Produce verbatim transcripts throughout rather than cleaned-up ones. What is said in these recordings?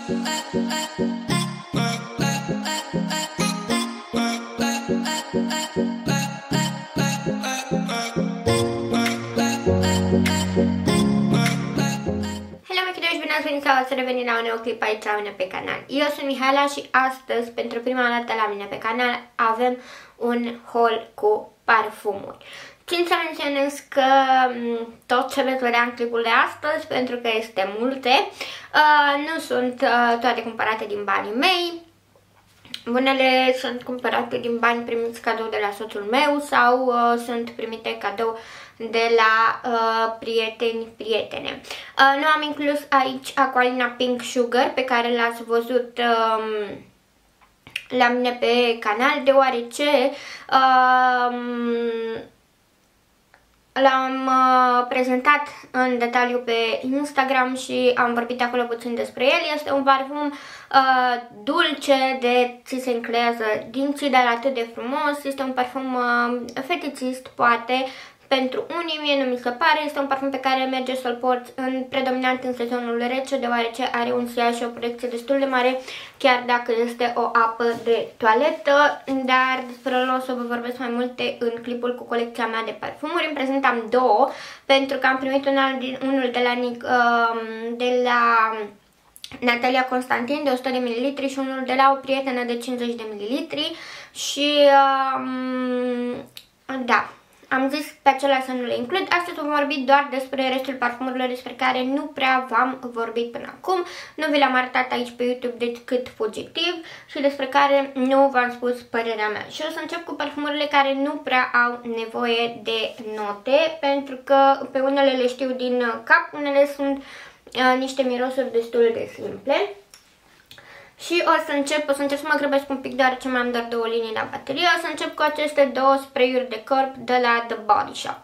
Să revenim la un nou clip aici la mine pe canal. Eu sunt Mihaela și astăzi, pentru prima dată la mine pe canal, avem un haul cu parfumuri. Țin să menționez că tot ce veți vedea în clipul de astăzi, pentru că este multe, nu sunt toate cumpărate din banii mei. Unele sunt cumpărate din bani primiți cadou de la soțul meu sau sunt primite cadou de la uh, prieteni, prietene. Uh, nu am inclus aici Aqualina Pink Sugar, pe care l-ați văzut uh, la mine pe canal, deoarece uh, l-am uh, prezentat în detaliu pe Instagram și am vorbit acolo puțin despre el. Este un parfum uh, dulce, de ți se înclează dinții, dar atât de frumos. Este un parfum uh, fetițist, poate. Pentru unii, mie nu mi se pare, este un parfum pe care merge să-l porți în predominant în sezonul rece, deoarece are un siaj și o protecție destul de mare, chiar dacă este o apă de toaletă, dar despre el o să vă vorbesc mai multe în clipul cu colecția mea de parfumuri. În prezent am două, pentru că am primit unul de la, de la Natalia Constantin de o sută de mililitri și unul de la o prietenă de cincizeci de mililitri și um, da. Am zis pe acelea să nu le includ. Astăzi vom vorbi doar despre restul parfumurilor despre care nu prea v-am vorbit până acum. Nu vi le-am arătat aici pe YouTube decât fugitiv și despre care nu v-am spus părerea mea. Și o să încep cu parfumurile care nu prea au nevoie de note, pentru că pe unele le știu din cap, unele sunt uh, niște mirosuri destul de simple. Și o să încep, o să încep să mă grăbesc un pic, deoarece mai am doar două linii la baterie. O să încep cu aceste două spray-uri de corp de la The Body Shop.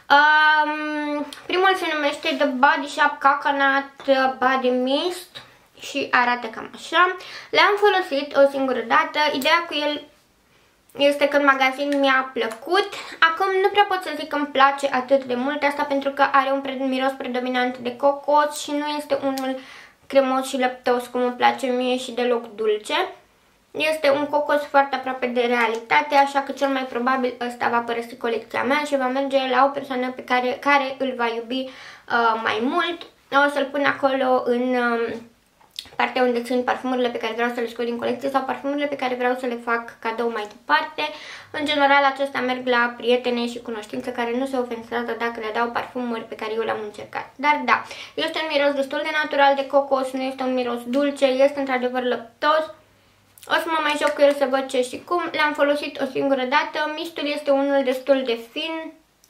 Um, primul se numește The Body Shop Coconut Body Mist și arată cam așa. Le-am folosit o singură dată. Ideea cu el este că în magazin mi-a plăcut. Acum nu prea pot să zic că îmi place atât de mult, asta pentru că are un miros predominant de cocos și nu este unul cremos și lăptos cum îmi place mie și deloc dulce. Este un cocos foarte aproape de realitate, așa că cel mai probabil ăsta va părăsi colecția mea și va merge la o persoană pe care, care îl va iubi uh, mai mult. O să-l pun acolo în uh, partea unde țin parfumurile pe care vreau să le scot din colecție sau parfumurile pe care vreau să le fac cadou mai departe. În general, acestea merg la prietene și cunoștințe care nu se ofensează dacă le dau parfumuri pe care eu le-am încercat. Dar da, este un miros destul de natural de cocos, nu este un miros dulce, este într-adevăr lăptos. O să mă mai joc cu el să văd ce și cum. L-am folosit o singură dată. Mistul este unul destul de fin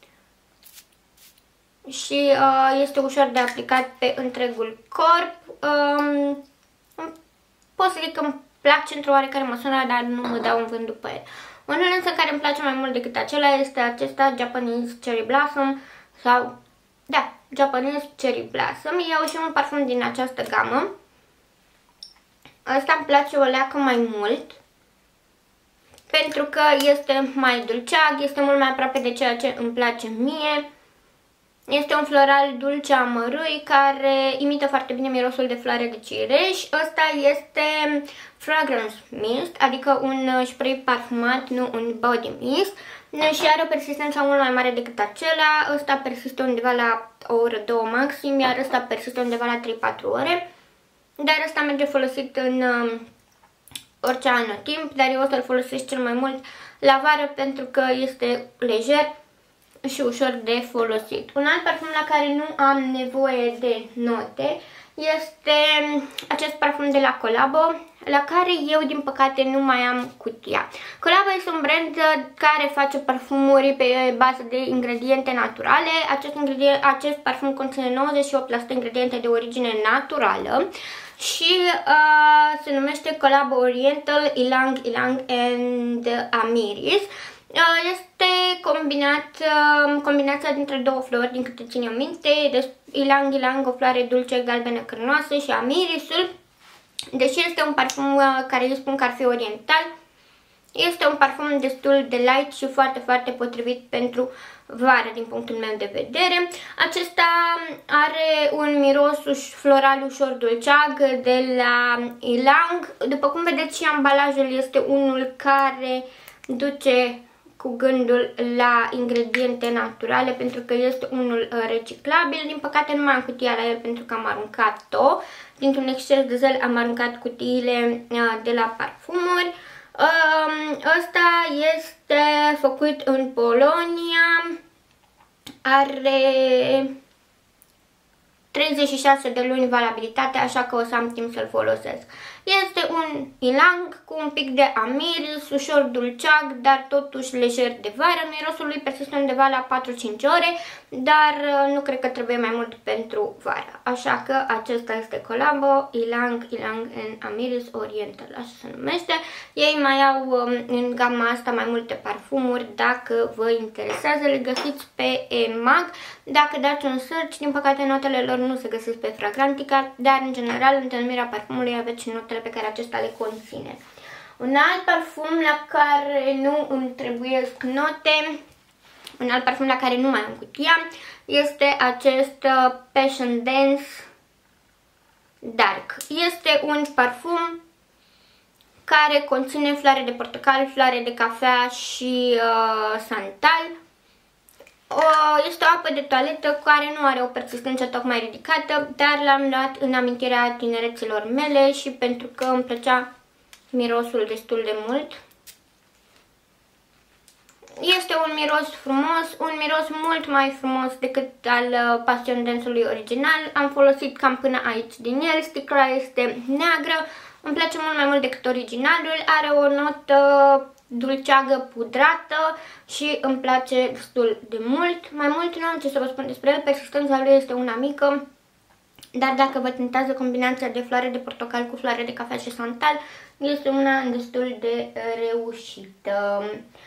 și uh, este ușor de aplicat pe întregul corp. Um, pot să zic că îmi place într-o oarecare măsură, dar nu mă dau în vânt după el. Unul însă care îmi place mai mult decât acela este acesta, Japanese Cherry Blossom sau, da, Japanese Cherry Blossom. E și un parfum din această gamă. Asta îmi place o leacă mai mult, pentru că este mai dulceag, este mult mai aproape de ceea ce îmi place mie. Este un floral dulce amărâi care imită foarte bine mirosul de floare de cireș. Ăsta este fragrance mist, adică un spray parfumat, nu un body mist. Și are o persistență mult mai mare decât acela. Ăsta persistă undeva la o oră, două maxim, iar ăsta persistă undeva la trei patru ore. Dar ăsta merge folosit în uh, orice anotimp, dar eu o să-l folosesc cel mai mult la vară pentru că este lejer și ușor de folosit. Un alt parfum la care nu am nevoie de note este acest parfum de la Colabo, la care eu din păcate nu mai am cutia. Colabo este un brand care face parfumuri pe bază de ingrediente naturale. Acest, ingredient, acest parfum conține nouăzeci și opt la sută ingrediente de origine naturală și uh, se numește Colabo Oriental, Ylang Ylang and Amiris. Este combinat, combinația dintre două flori, din câte țin eu minte, de Ylang Ylang, o floare dulce galbenă cârnoasă, și Amirisul. Deși este un parfum care eu spun că ar fi oriental, este un parfum destul de light și foarte, foarte potrivit pentru vară din punctul meu de vedere. Acesta are un miros floral ușor dulceag de la Ylang. După cum vedeți, și ambalajul este unul care duce cu gândul la ingrediente naturale, pentru că este unul reciclabil. Din păcate nu mai am cutia la el pentru că am aruncat-o. Dintr-un exces de zel am aruncat cutiile de la parfumuri. Ăsta este făcut în Polonia, are treizeci și șase de luni valabilitate, așa că o să am timp să-l folosesc. Este un Ylang cu un pic de amiris, ușor dulceag, dar totuși lejer de vară. Mirosul lui persistă undeva la patru-cinci ore, dar nu cred că trebuie mai mult pentru vară. Așa că acesta este Colabo, Ylang, Ylang and Amiris Oriental, așa se numește. Ei mai au în gama asta mai multe parfumuri, dacă vă interesează, le găsiți pe EMAG. Dacă dați un search, din păcate notele lor nu se găsesc pe Fragrantica, dar în general în denumirea parfumului aveți și notele pe care acesta le conține. Un alt parfum la care nu îmi trebuiesc note, un alt parfum la care nu mai am cutia, este acest Passion Dance Dark. Este un parfum care conține floare de portocal, floare de cafea și uh, santal. Este o apă de toaletă care nu are o persistență tocmai ridicată, dar l-am luat în amintirea tinereților mele și pentru că îmi plăcea mirosul destul de mult. Este un miros frumos, un miros mult mai frumos decât al Passion Dance-ului original. Am folosit cam până aici din el, sticla este neagră, îmi place mult mai mult decât originalul, are o notă dulceagă pudrată și îmi place destul de mult. Mai mult nu am ce să vă spun despre el, persistența lui este una mică, dar dacă vă tentează combinația de floare de portocal cu floare de cafea și santal, este una destul de reușită.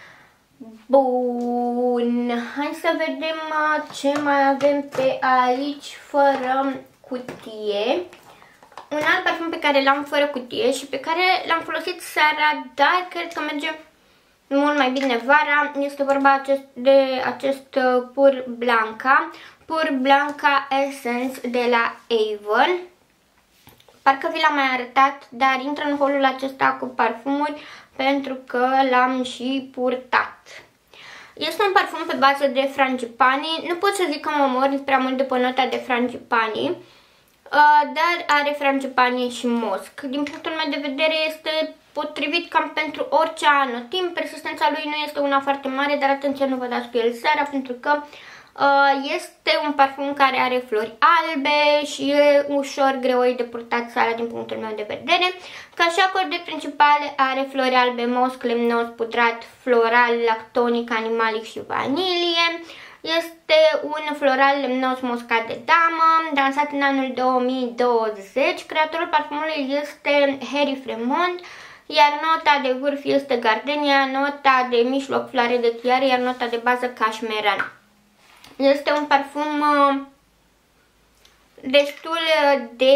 Bun, hai să vedem ce mai avem pe aici fără cutie. Un alt parfum pe care l-am fără cutie și pe care l-am folosit seara, dar cred că merge mult mai bine vara, este vorba acest, de acest Pur Blanca, Pur Blanca Essence de la Avon. Parcă vi l-am mai arătat, dar intră în holul acesta cu parfumuri pentru că l-am și purtat. Este un parfum pe bază de frangipani, nu pot să zic că mă mor prea mult după nota de frangipani, dar are frangipani și mosc. Din punctul meu de vedere este potrivit cam pentru orice anotimp. Persistența lui nu este una foarte mare, dar atenție, nu vă dați cu el seara, pentru că uh, este un parfum care are flori albe și e ușor greoi de purtat seara din punctul meu de vedere. Ca și acorde principale are flori albe, mosc, lemnos, pudrat, floral, lactonic, animalic și vanilie. Este un floral lemnos moscat de damă, lansat în anul două mii douăzeci. Creatorul parfumului este Harry Fremont, iar nota de vârf este gardenia, nota de mijloc floare de chiar, iar nota de bază cașmeran. Este un parfum uh, destul de,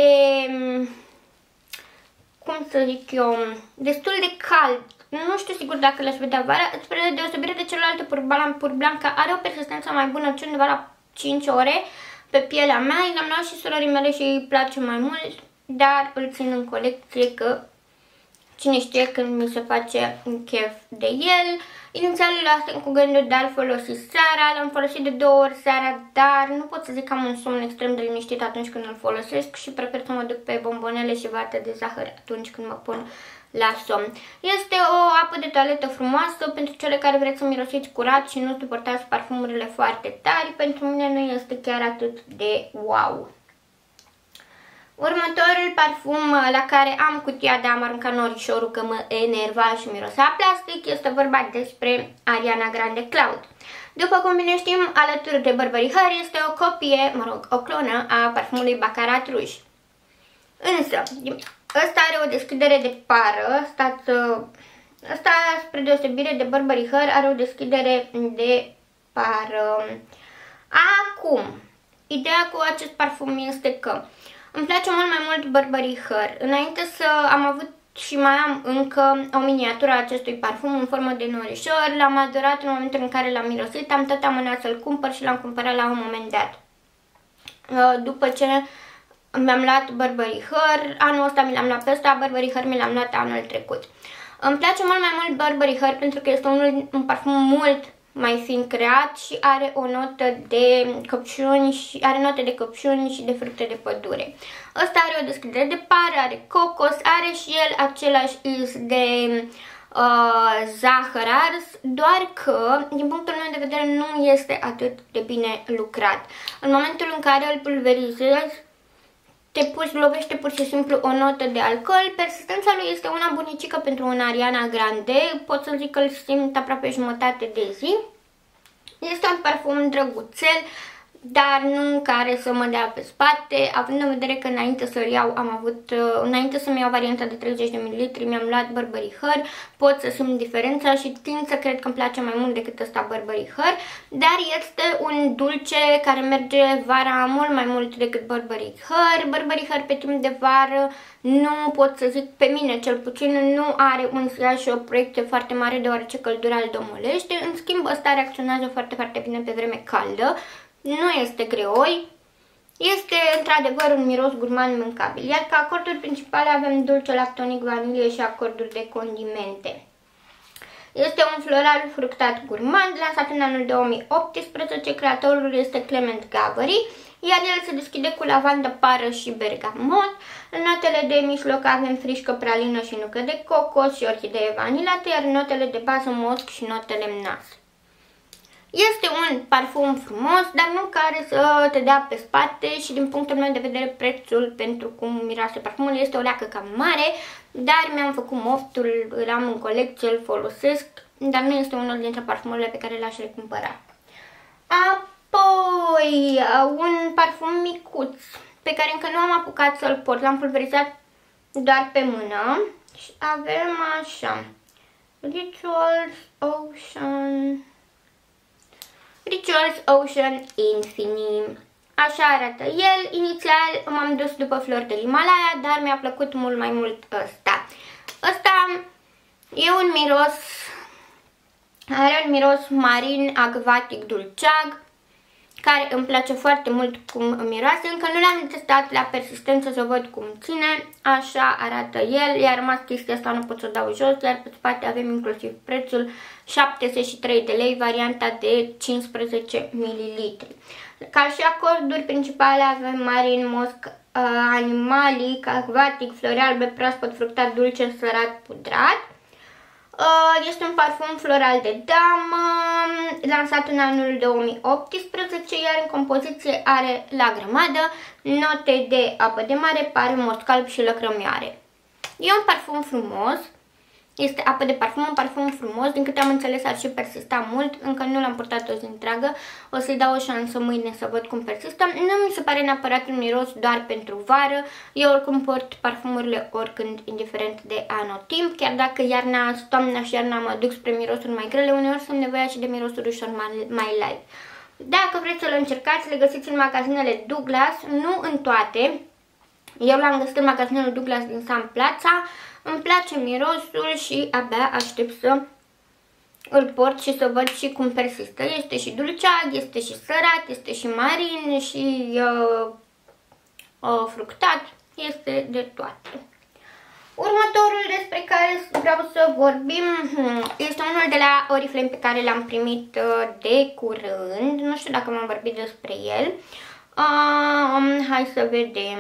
cum să zic eu, destul de cald. Nu știu sigur dacă l-aș vedea vara, spre deosebire de celelalte Pur Blanca, are o persistență mai bună, ci undeva la cinci ore pe pielea mea. L-am luat și surorii mele și îi place mai mult, dar îl țin în colecție că cine știe când mi se face un chef de el. Inițial îl lasem cu gândul de a-l folosi seara, l-am folosit de două ori seara, dar nu pot să zic că am un somn extrem de liniștit atunci când îl folosesc și prefer să mă duc pe bombonele și vată de zahăr atunci când mă pun la somn. Este o apă de toaletă frumoasă pentru cele care vreți să mirosiți curat și nu suportați parfumurile foarte tari. Pentru mine nu este chiar atât de wow. Următorul parfum la care am cutia de am aruncat norișorul că mă enerva și mirosea plastic este vorba despre Ariana Grande Cloud. După cum bine știm, alături de Burberry Her este o copie, mă rog, o clonă a parfumului Baccarat Rouge. Însă, ăsta are o deschidere de pară, stați, ăsta spre deosebire de Burberry Her are o deschidere de pară. Acum, ideea cu acest parfum este că îmi place mult mai mult Burberry Her. Înainte să am avut și mai am încă o miniatură a acestui parfum în formă de norișor. L-am adorat în momentul în care l-am mirosit, am tot amânat să-l cumpăr și l-am cumpărat la un moment dat. După ce mi-am luat Burberry Her, anul ăsta mi l-am luat pe ăsta, Burberry Her mi l-am luat anul trecut. Îmi place mult mai mult Burberry Her pentru că este un, un parfum mult mai fin creat și are o notă de căpșuni și are note de căpșuni și de fructe de pădure. Ăsta are o deschidere de par, are cocos, are și el același is de uh, zahăr ars, doar că, din punctul meu de vedere, nu este atât de bine lucrat. În momentul în care îl pulverizezi, te puși, lovește pur și simplu o notă de alcool. Persistența lui este una bunicică pentru un Ariana Grande, pot să zic că îl simt aproape jumătate de zi. Este un parfum drăguțel, dar nu care să mă dea pe spate, având în vedere că înainte să-l iau am avut, înainte să-mi iau varianta de treizeci de mililitri, mi-am luat Burberry Her, pot să simt diferența și tind să cred că îmi place mai mult decât ăsta Burberry Her, dar este un dulce care merge vara mult mai mult decât Burberry Her. Burberry Her pe timp de vară nu pot să zic, pe mine cel puțin, nu are un siaj și o proiecție foarte mare deoarece căldura îl domolește, în schimb ăsta reacționează foarte, foarte bine pe vreme caldă. Nu este greoi, este într-adevăr un miros gurmand mâncabil, iar ca acorduri principale avem dulce lactonic, vanilie și acorduri de condimente. Este un floral fructat gurmand, lansat în anul două mii optsprezece, creatorul este Clement Gavory, iar el se deschide cu lavandă, pară și bergamot. În notele de mijloc avem frișcă, pralină și nucă de cocos și orhidee vanilată, iar notele de bază mosc și note lemnoase. Este un parfum frumos, dar nu care să te dea pe spate și din punctul meu de vedere prețul pentru cum miroase parfumul este o leacă cam mare, dar mi-am făcut moftul, îl am în colecție, îl folosesc, dar nu este unul dintre parfumurile pe care le-aș recumpăra. Apoi, un parfum micuț pe care încă nu am apucat să-l port, l-am pulverizat doar pe mână și avem așa, Rituals Ocean... Rituals Ocean Infinite. Așa arată el. Inițial m-am dus după flori de Himalaya, dar mi-a plăcut mult mai mult ăsta. Ăsta e un miros, are un miros marin, acvatic, dulceag, care îmi place foarte mult cum miroase. Încă nu l-am testat la persistență să văd cum ține. Așa arată el, iar rămas chestia asta nu pot să o dau jos, iar pe spate avem inclusiv prețul, șaptezeci și trei de lei, varianta de cincisprezece mililitri. Ca și acorduri principale avem marin, mosc, uh, animalic, acvatic, flori albe, proaspăt, fructat, dulce, sărat, pudrat. Uh, este un parfum floral de damă, lansat în anul două mii optsprezece, iar în compoziție are la grămadă note de apă de mare, pare, moscalb și lăcrămioare. E un parfum frumos. Este apă de parfum, un parfum frumos, din câte am înțeles ar și persista mult, încă nu l-am purtat o zi întreagă, o să-i dau o șansă mâine să văd cum persistă. Nu mi se pare neapărat un miros doar pentru vară, eu oricum port parfumurile oricând, indiferent de anotimp, chiar dacă iarna, toamna și iarna mă duc spre mirosuri mai grele, uneori sunt nevoia și de mirosuri ușor mai, mai light. Dacă vreți să-l încercați, le găsiți în magazinele Douglas, nu în toate, eu l-am găsit în magazinul Douglas din Sun Plaza. Îmi place mirosul și abia aștept să îl port și să văd și cum persistă. Este și dulceag, este și sărat, este și marin și uh, uh, fructat, este de toate. Următorul despre care vreau să vorbim este unul de la Oriflame pe care l-am primit uh, de curând. Nu știu dacă m-am vorbit despre el. Uh, hai să vedem.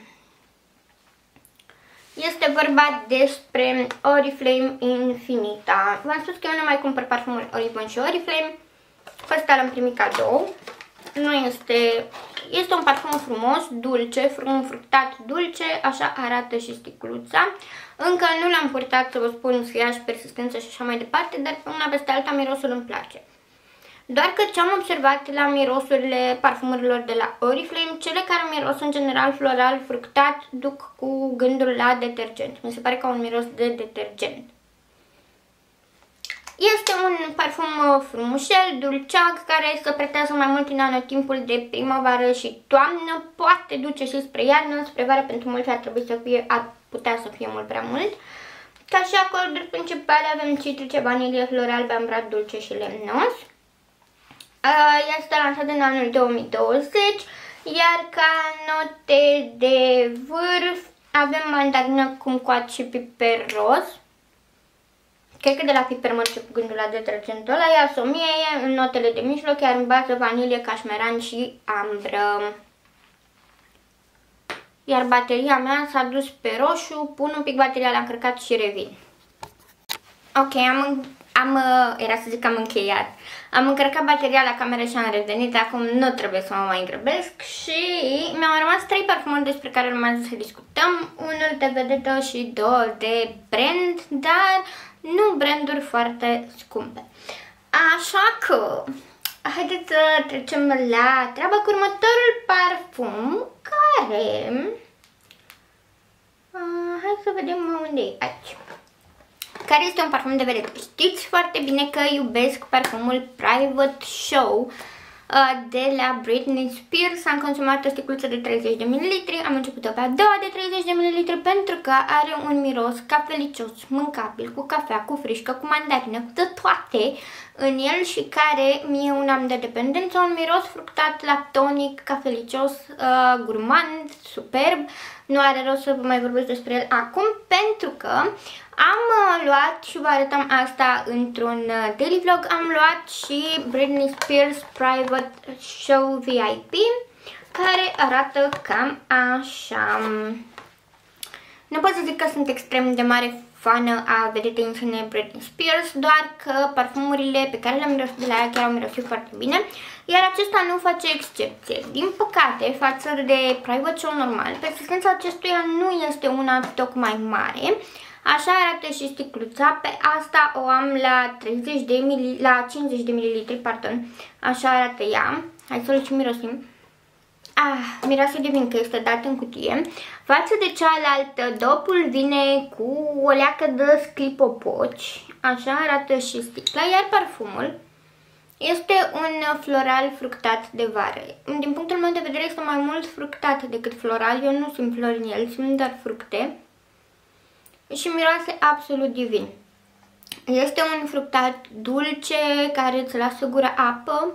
Este vorba despre Oriflame Infinita. V-am spus că eu nu mai cumpăr parfumuri Oriflame și Oriflame. Ăsta l-am primit cadou. Nu este... Este un parfum frumos, dulce, un fructat dulce, așa arată și sticluța. Încă nu l-am purtat să vă spun siaj, persistență și așa mai departe, dar pe una peste alta mirosul îmi place. Doar că ce am observat la mirosurile parfumurilor de la Oriflame, cele care miros în general floral, fructat, duc cu gândul la detergent. Mi se pare ca un miros de detergent. Este un parfum frumușel, dulceag, care se pretează mai mult în anotimpul de primăvară și toamnă. Poate duce și spre iarnă, spre vară pentru mulți ar trebui să fie putea să fie mult prea mult. Ca și acorduri principale avem citrice, vanilie, flori albe, ambrat dulce și lemnos. Este lansat în anul două mii douăzeci, iar ca note de vârf avem mandarină, cumquat și piper roz. Cred că de la piper mă duce cu gândul la detergentul ăla, iar somie e în notele de mijloc, iar în bază vanilie, cașmeran și ambră. Iar bateria mea s-a dus pe roșu, pun un pic bateria la încărcat și revin. Ok, am, am, era să zic că am încheiat. Am încărcat bateria la cameră și am revenit, acum nu trebuie să mă mai îngrăbesc și mi-au rămas trei parfumuri despre care urmează să discutăm, unul de vedetă și două de brand, dar nu branduri foarte scumpe. Așa că haideți să trecem la treaba cu următorul parfum, care... Uh, hai să vedem unde e, aici. Care este un parfum de vedetă. Știți foarte bine că iubesc parfumul Private Show uh, de la Britney Spears. Am consumat o sticluță de treizeci de mililitri, am început-o pe a doua de treizeci de mililitri pentru că are un miros cafelicios, mâncabil, cu cafea, cu frișcă, cu mandarină, cu de toate în el și care mie un am de dependență, un miros fructat, lactonic, cafelicios, uh, gurmand, superb. Nu are rost să vă mai vorbesc despre el acum pentru că am uh, luat și vă arătam asta într-un uh, daily vlog, am luat și Britney Spears Private Show V I P, care arată cam așa. Nu pot să zic că sunt extrem de mare fană a vedetei în sine Britney Spears, doar că parfumurile pe care le-am mirosit de la ea chiar au mirosit foarte bine, iar acesta nu face excepție. Din păcate, față de Private Show normal, persistența acestuia nu este una tocmai mare. Așa arată și sticluța, pe asta o am la, treizeci de ml, la cincizeci de mililitri, pardon. Așa arată ea. Hai să-l și mirosim. Ah, miroase de vin că este dat în cutie. Față de cealaltă, dopul vine cu o leacă de sclipopoci. Așa arată și sticla, iar parfumul este un floral fructat de vară. Din punctul meu de vedere este mai mult fructat decât floral. Eu nu simt flori în el, simt doar fructe. Și miroase absolut divin. Este un fructat dulce care îți lasă gura apă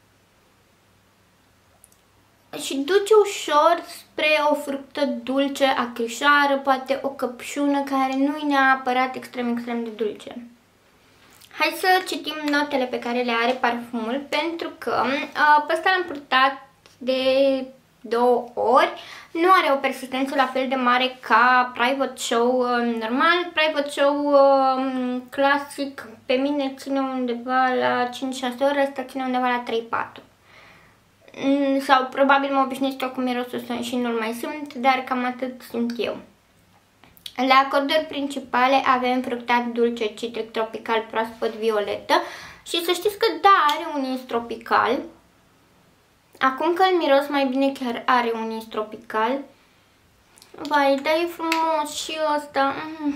și duce ușor spre o fructă dulce, acrișoară, poate o căpșună care nu e neapărat extrem, extrem de dulce. Hai să citim notele pe care le are parfumul, pentru că uh, pe ăsta l-am purtat de două ori. Nu are o persistență la fel de mare ca Private Show uh, normal. Private Show uh, clasic pe mine ține undeva la cinci șase ore, ăsta ține undeva la trei patru. Mm, sau probabil mă obișnuiesc eu cu mirosul și nu-l mai simt, dar cam atât simt eu. La acorduri principale avem fructat dulce, citric, tropical, proaspăt, violetă și să știți că da, are un ins tropical. Acum că îl miros mai bine, chiar are un ins tropical. Vai, dar e frumos și ăsta.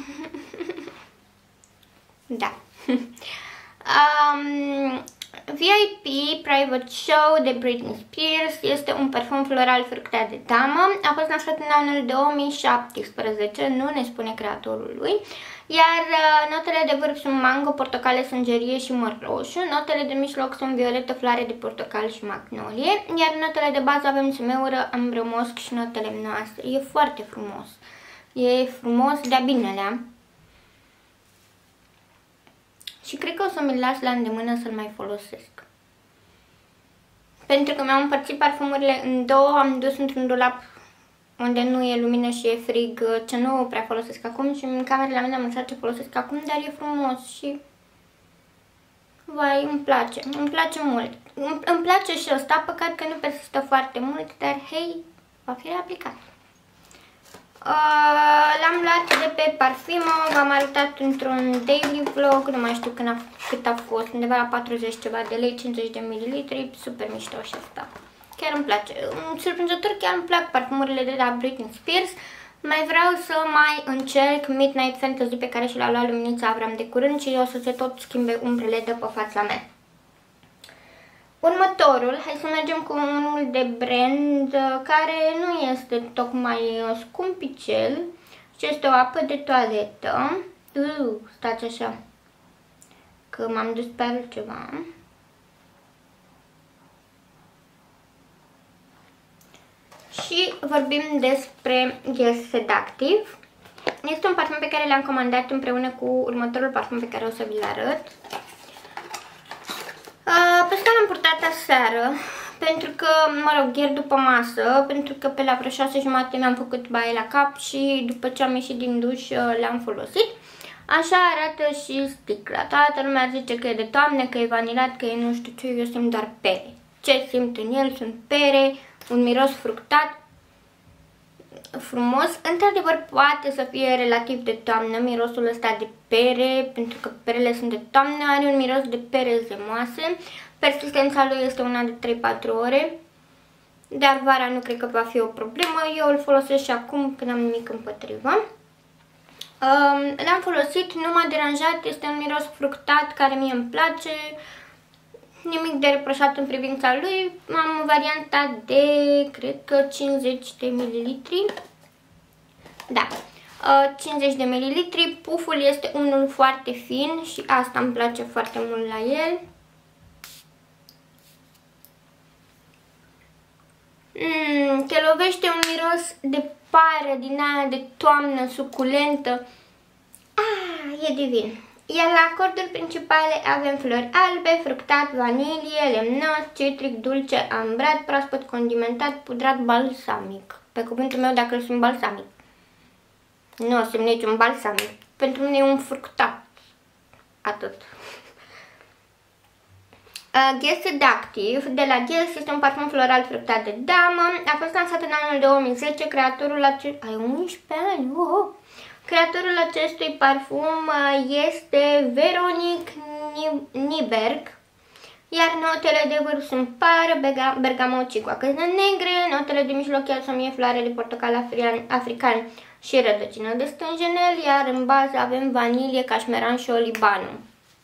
Da. um, V I P Private Show de Britney Spears este un parfum floral fructat de damă. A fost lansat în anul două mii șaptesprezece, nu ne spune creatorul lui. Iar uh, notele de vârf sunt mango, portocale, sângerie și măr roșu. Notele de mijloc sunt violetă, floare de portocal și magnolie. Iar notele de bază avem semeură, ambră, mosc și note lemnoase. E foarte frumos. E frumos de-a binelea. Și cred că o să mi-l las la îndemână să-l mai folosesc. Pentru că mi-am împărțit parfumurile în două, am dus într-un dulap unde nu e lumină și e frig, ce nu prea folosesc acum, și în camerele mele am lăsat ce folosesc acum, dar e frumos și... vai, îmi place, îmi place mult. Îmi place și ăsta, păcat că nu persistă foarte mult, dar hei, va fi reaplicat. Uh, L-am luat de pe Parfimo, v-am arătat într-un daily vlog, nu mai știu când a, cât a fost, undeva la patruzeci ceva de lei, cincizeci de mililitri, super mișto și asta. Chiar îmi place. Surprinzător, chiar îmi plac parfumurile de la Britney Spears. Mai vreau să mai încerc Midnight Fantasy pe care și l-a luat Luminița Avram de curând și o să se tot schimbe umbrele de pe fața mea. Următorul, hai să mergem cu unul de brand care nu este tocmai scumpicel și este o apă de toaletă. Uh, stați așa, că m-am dus pe altceva. Și vorbim despre Gel Seductive. Este un parfum pe care l-am comandat împreună cu următorul parfum pe care o să vi-l arăt. Pe ăsta l-am purtat aseară, pentru că, mă rog, ieri după masă, pentru că pe la vreo șase jumate mi-am făcut baie la cap și după ce am ieșit din duș l-am folosit. Așa arată și sticla. Toată lumea zice că e de toamnă, că e vanilat, că e nu știu ce, eu simt doar pere. Ce simt în el sunt pere, un miros fructat, frumos. Într-adevăr poate să fie relativ de toamnă mirosul ăsta de pere, pentru că perele sunt de toamnă, are un miros de pere zemoase. Persistența lui este una de trei patru ore, dar vara nu cred că va fi o problemă. Eu îl folosesc și acum, când am nimic împotrivă. L-am folosit, nu m-a deranjat, este un miros fructat care mie îmi place. Nimic de reproșat în privința lui. Am varianta de, cred că cincizeci de mililitri. Da, cincizeci de mililitri. Puful este unul foarte fin și asta îmi place foarte mult la el. Mm, te lovește un miros de pare din aia de toamnă suculentă. Ah, e divin. Iar la acorduri principale avem flori albe, fructat, vanilie, lemnos, citric, dulce, ambrat, proaspăt, condimentat, pudrat, balsamic. Pe cuvântul meu, dacă îl simt balsamic. Nu o simt niciun balsamic. Pentru mine e un fructat. Atât. Uh, Gel Seductive de la Gels este un parfum floral fructat de damă. A fost lansat în anul două mii zece. Creatorul acestui... Ai unsprezece ani! Oh! Creatorul acestui parfum este Veronique Nyberg, iar notele de vârf sunt pară, bergamot și coacăze negre, notele de mijloc iasomie, floare de portocal african și rădăcină de stânjenel, iar în bază avem vanilie, cașmeran și olibanu.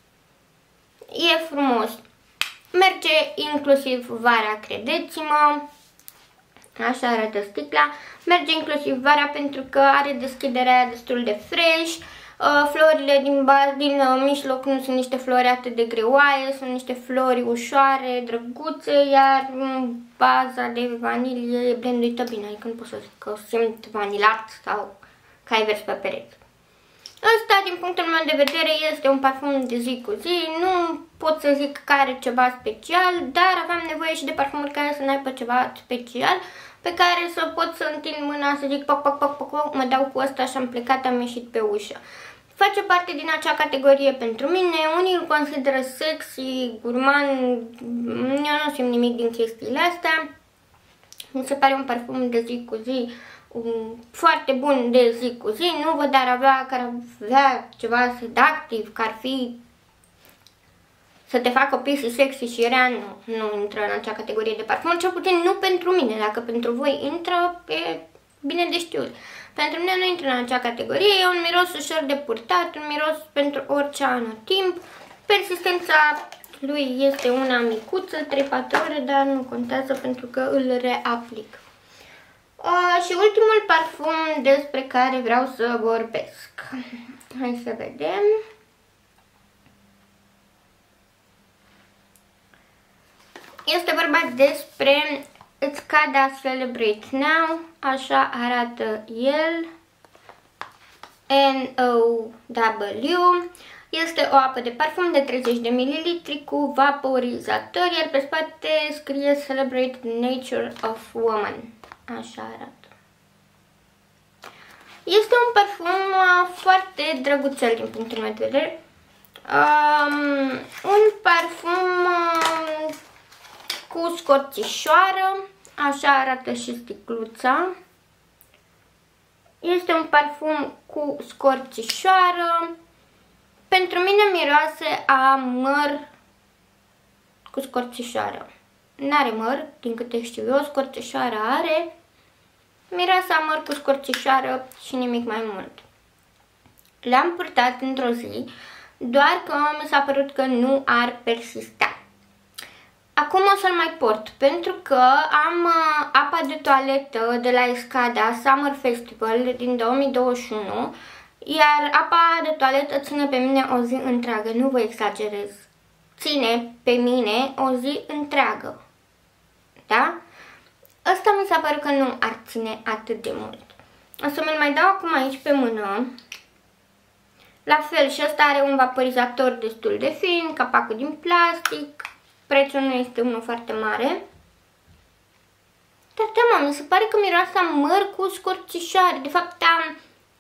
E frumos. Merge inclusiv vara, credeți-mă. Așa arată sticla. Merge inclusiv vara pentru că are deschiderea destul de fresh. Florile din, bază, din mijloc nu sunt niște flori atât de greoaie, sunt niște flori ușoare, drăguțe, iar baza de vanilie e blenduită bine, adică nu pot să zic că simt vanilat sau că ai vers pe pereți. Ăsta, din punctul meu de vedere, este un parfum de zi cu zi. Nu pot să zic că are ceva special, dar aveam nevoie și de parfumuri care să n-aibă ceva special, pe care să pot să întind mâna, să zic pac, pac, pac, pac, pac, mă dau cu ăsta și am plecat, am ieșit pe ușă. Face parte din acea categorie pentru mine. Unii îl consideră sexy, gurman, eu nu simt nimic din chestiile astea. Mi se pare un parfum de zi cu zi, um, foarte bun de zi cu zi. Nu văd ar avea, că ar avea ceva seductiv, că ar fi să te facă pisi sexy și rea, nu, nu intră în acea categorie de parfum, cel puțin nu pentru mine. Dacă pentru voi intră, e bine de știut. Pentru mine nu intră în acea categorie, e un miros ușor de purtat, un miros pentru orice anotimp. Persistența lui este una micuță, trei patru ore, dar nu contează pentru că îl reaplic. Uh, și ultimul parfum despre care vreau să vorbesc. Hai să vedem. Este vorba despre Escada Celebrate Now, așa arată el, N O W. Este o apă de parfum de treizeci de mililitri cu vaporizator, iar pe spate scrie Celebrate Nature of Woman. Așa arată. Este un parfum foarte drăguțel din punctul meu de vedere. Um, un parfum um, cu scorțișoară, așa arată și sticluța. Este un parfum cu scorțișoară. Pentru mine miroase a măr cu scorțișoară. N-are măr, din câte știu eu, scorțișoară are. Miroase a măr cu scorțișoară și nimic mai mult. L-am purtat într-o zi, doar că mi s-a părut că nu ar persista. Acum o să-l mai port pentru că am uh, apa de toaletă de la Escada Summer Festival din două mii douăzeci și unu, iar apa de toaletă ține pe mine o zi întreagă, nu vă exagerez. Ține pe mine o zi întreagă. Da? Ăsta mi s-a părut că nu ar ține atât de mult. O să mi-l mai dau acum aici pe mână. La fel și ăsta are un vaporizator destul de fin, capacul din plastic. Prețul nu este unul foarte mare. Dar da, mă, mi se pare că miroase a măr cu scorțișoare. De fapt am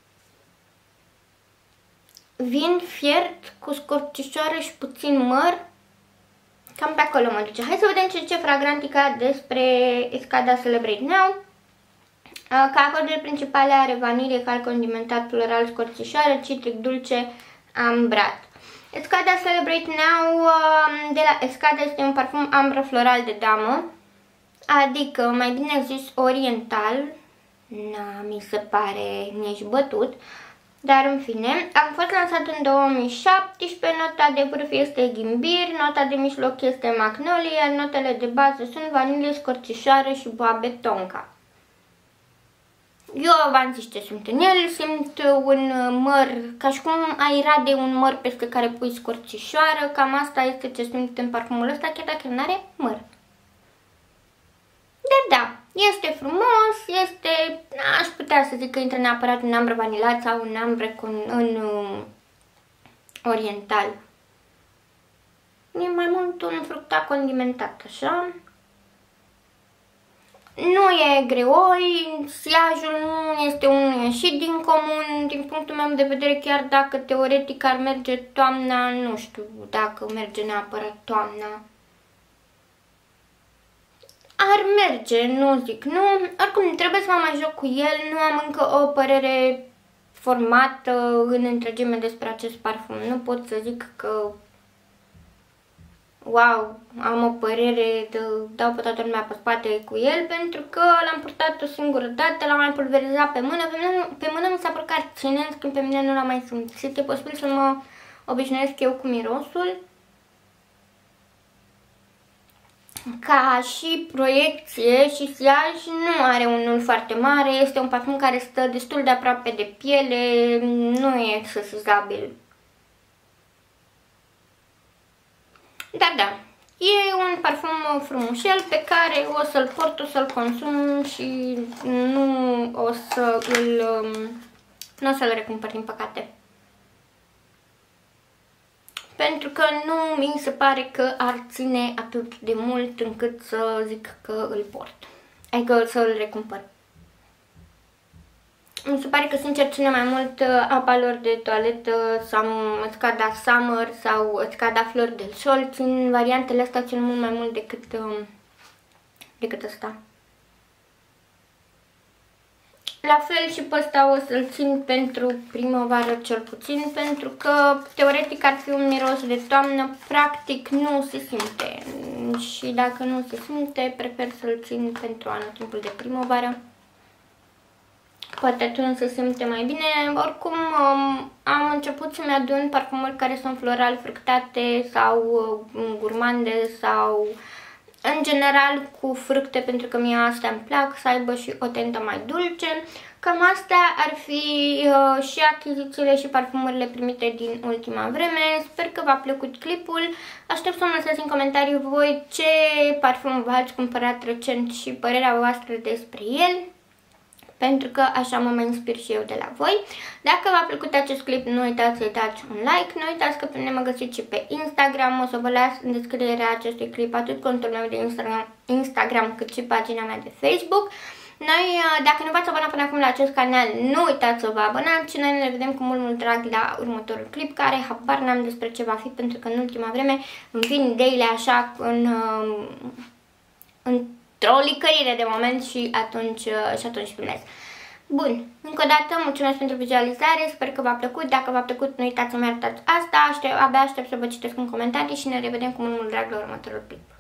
vin fiert cu scorțișoare și puțin măr. Cam pe acolo mă duce. Hai să vedem ce zice Fragrantica despre Escada Celebrate Now. Ca acordurile principale are vanilie, cal condimentat, floral, scorțișoară, citric, dulce, ambrat. Escada Celebrate Now de la Escada este un parfum ambră floral de damă, adică mai bine zis oriental, na, mi se pare nici bătut, dar în fine, a fost lansat în două mii șaptesprezece, nota de vârf este ghimbir, nota de mijloc este magnolie, iar notele de bază sunt vanilie, scorțișoară și boabe tonka. Eu v-am zis ce simt în el, simt un măr, ca și cum ai rade un măr peste care pui scorțișoară, cam asta este ce simt în parfumul ăsta, chiar dacă nu are măr. Dar da, este frumos, este, aș putea să zic că intră neapărat în ambră vanilat sau în ambră în, în uh, oriental. E mai mult un fructat condimentat, așa. Nu e greoi, siajul nu este unul ieșit din comun, din punctul meu de vedere, chiar dacă teoretic ar merge toamna, nu știu dacă merge neapărat toamna. Ar merge, nu zic nu, oricum trebuie să mă mai joc cu el, nu am încă o părere formată în întregime despre acest parfum, nu pot să zic că wow, am o părere, de, dau pe toată lumea pe spate cu el, pentru că l-am purtat o singură dată, l-am mai pulverizat pe mână, pe mână, pe mână mi s-a părut că ar ține, în schimb pe mine nu l-am mai simțit, e posibil să mă obișnuiesc eu cu mirosul. Ca și proiecție și siaj nu are unul foarte mare, este un parfum care stă destul de aproape de piele, nu e sesizabil. Dar da, e un parfum frumușel pe care o să-l port, o să-l consum și nu o să îl, nu o să-l recumpăr, din păcate. Pentru că nu mi se pare că ar ține atât de mult încât să zic că îl port. Adică să-l recumpăr. Mi se pare că sincer ține mai mult apa lor de toaletă sau Escada Summer sau Escada Flor del Sol. Țin variantele astea țin mult mai mult decât, decât ăsta. La fel și pe ăsta o să-l țin pentru primăvară cel puțin, pentru că teoretic ar fi un miros de toamnă, practic nu se simte. Și dacă nu se simte, prefer să-l țin pentru anotimpul de primăvară. Poate atunci se simte mai bine. Oricum um, am început să-mi adun parfumuri care sunt floral fructate sau uh, gurmande sau în general cu fructe, pentru că mie astea îmi plac, să aibă și o tentă mai dulce. Cam astea ar fi uh, și achizițiile și parfumurile primite din ultima vreme. Sper că v-a plăcut clipul. Aștept să-mi lăsați în comentariu voi ce parfum v-ați cumpărat recent și părerea voastră despre el, pentru că așa mă mai inspir și eu de la voi. Dacă v-a plăcut acest clip, nu uitați să-i dați un like, nu uitați că pe mine mă găsiți și pe Instagram, o să vă las în descrierea acestui clip atât contul meu de Instagram, Instagram cât și pagina mea de Facebook. Noi, dacă nu v-ați abonat până acum la acest canal, nu uitați să vă abonați și noi ne vedem cu mult, mult drag la următorul clip, care habar n-am despre ce va fi, pentru că în ultima vreme îmi vin ideile așa în... în o licărire de moment și atunci, și atunci filmez. Bun, încă o dată mulțumesc pentru vizualizare, sper că v-a plăcut. Dacă v-a plăcut, nu uitați să-mi arătați asta, aștept, abia aștept să vă citesc în comentarii și ne revedem cu mult, mult drag la următorul clip.